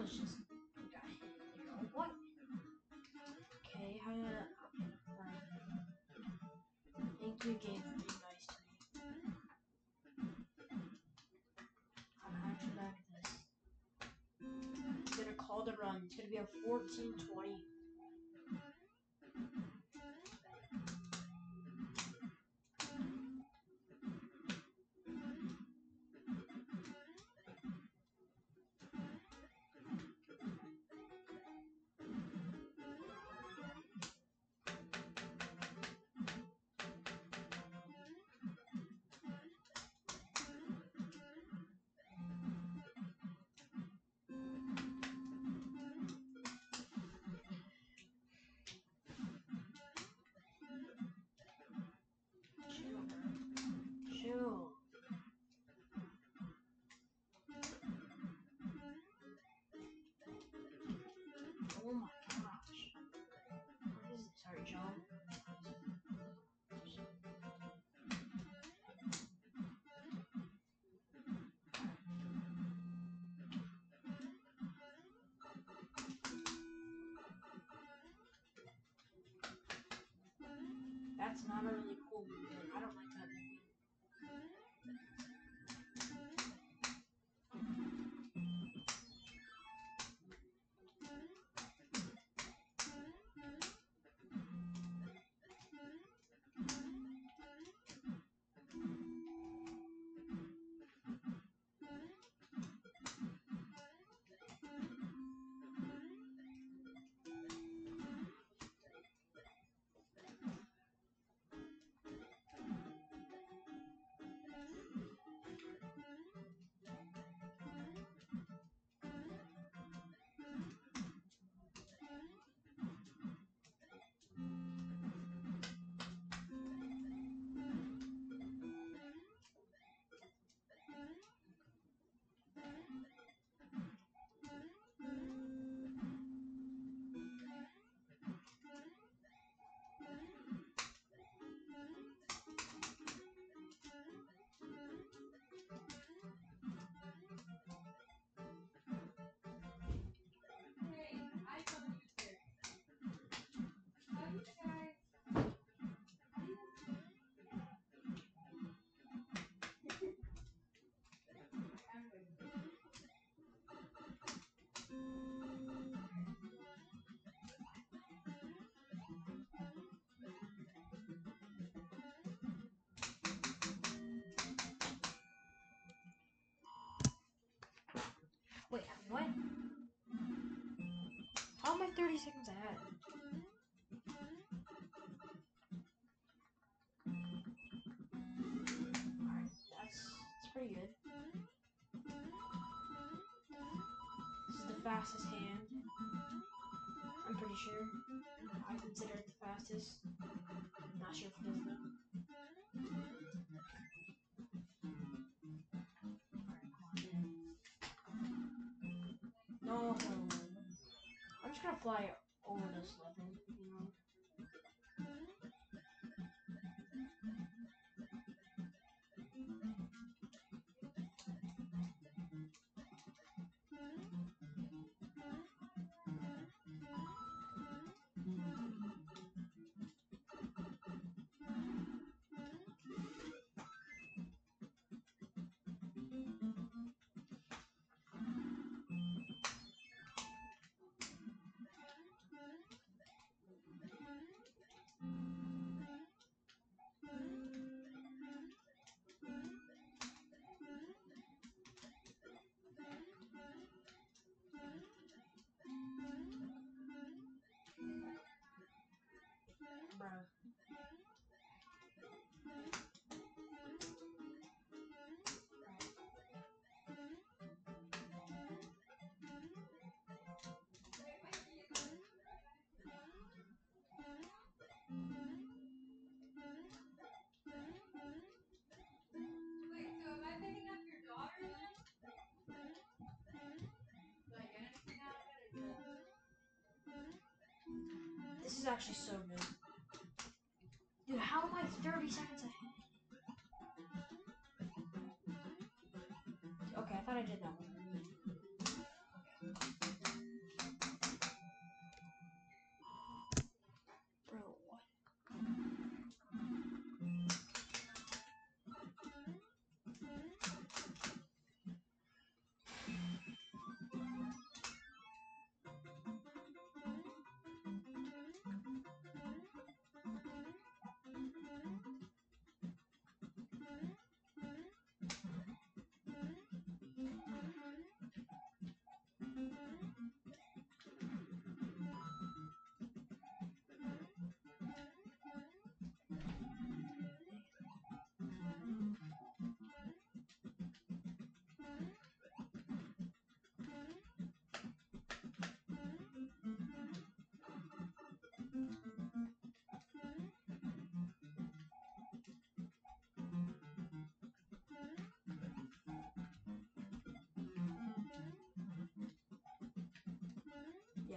was just... What? Okay, how did I... Right. Thank you, game, for being nice to me. I'm actually back at this. He's gonna call the run. It's gonna be a 14-20. Chill. Oh my gosh. What is this? Sorry, John. That's not a really cool movie. I don't like that movie. Wait, what? How am I 30 seconds ahead? Alright, that's pretty good. This is the fastest hand. I'm pretty sure. I consider it the fastest. Not sure if it is though. No. I'm just gonna fly over this level, you know. Bro. Wait, so am I picking up your daughter then? Do I get anything out of it or just... This is actually so good. Dude, how am I 30 seconds ahead? Okay, I thought I did that one.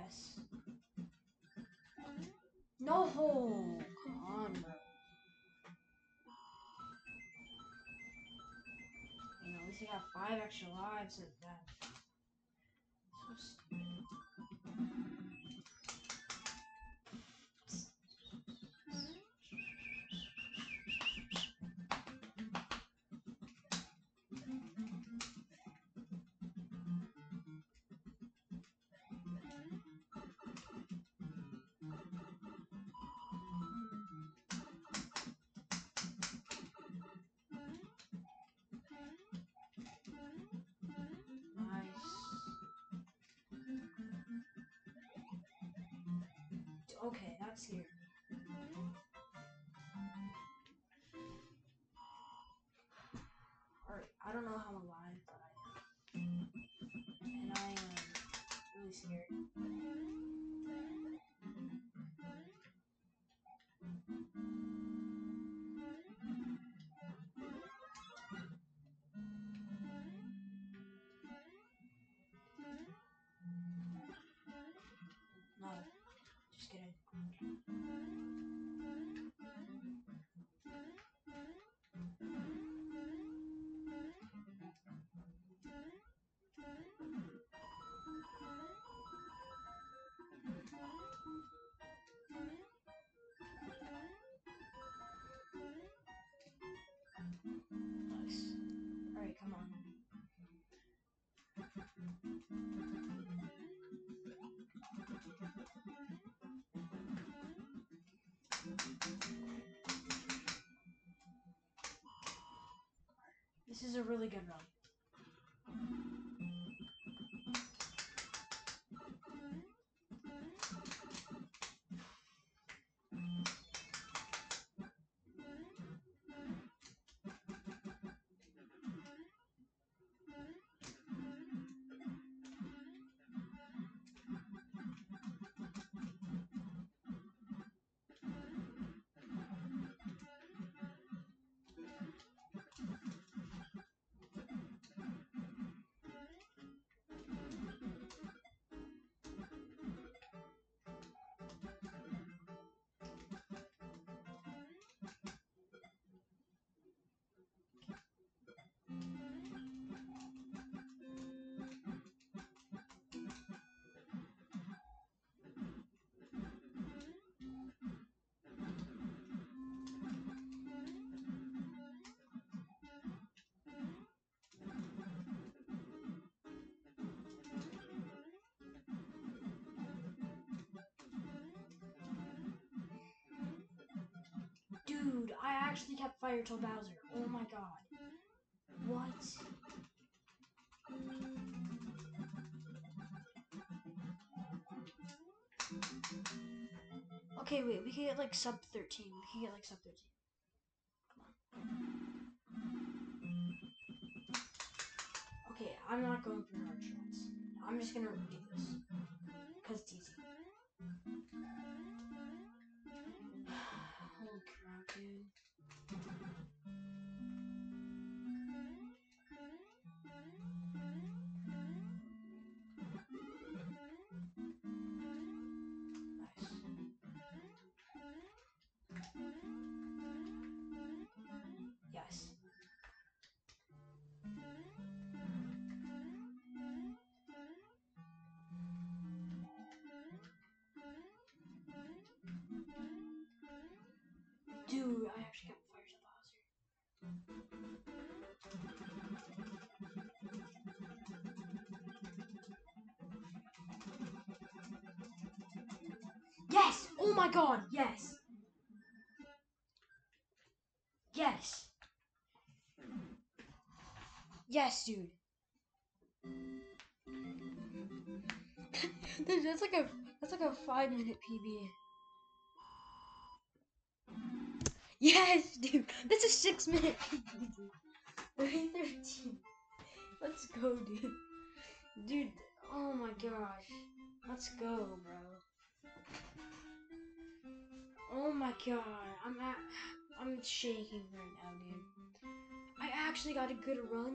Yes. No! Come on, bro. You know, at least I got 5 extra lives at that. So stupid. Nice. Okay, that scared me. Alright, I don't know how I'm alive, but I am. And I am really scared. No, just kidding. Nice. Alright, come on. This is a really good run. Dude, I actually kept fire till Bowser. Oh my god. What? Okay, wait, we can get like sub 13. We can get like sub 13. Come on. Okay, I'm not going for hard shots. I'm just gonna do this. Because it's easy. Holy crap, dude. Yes. Dude, I actually got fire to Bowser. Yes! Oh my god, yes! Yes! Yes, dude. Dude, that's like a 5-minute PB. Yes, dude. That's a 6-minute PB, dude. 313. Let's go, dude. Dude, oh my gosh. Let's go, bro. Oh my god. I'm shaking right now, dude. I actually got a good run.